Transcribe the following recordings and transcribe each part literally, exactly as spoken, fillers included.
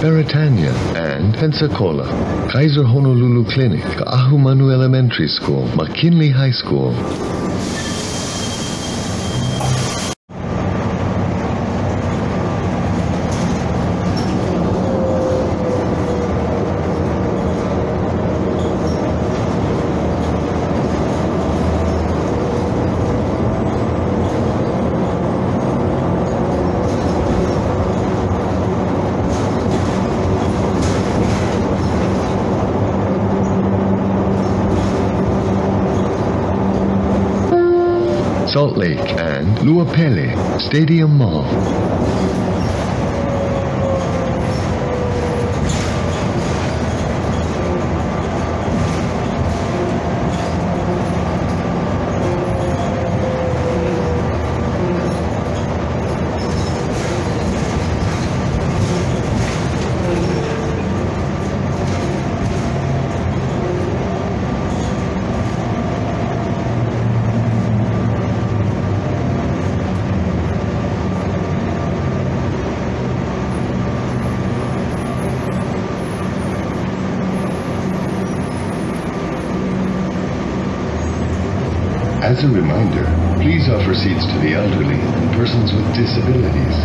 Beretania, and Pensacola. Kaiser Honolulu Clinic, Ka'ahumanu Elementary School, McKinley High School. Salt Lake and Luapele Stadium Mall. As a reminder, please offer seats to the elderly and persons with disabilities.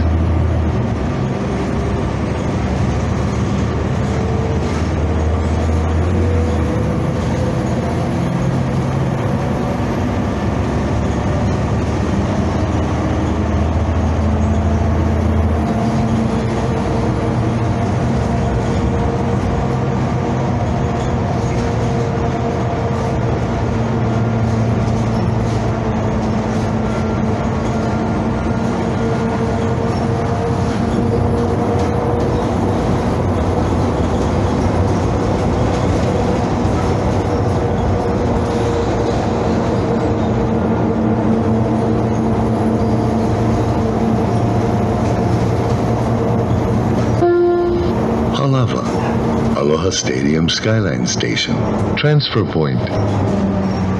HALAWA, Aloha Stadium Skyline Station, Transfer Point.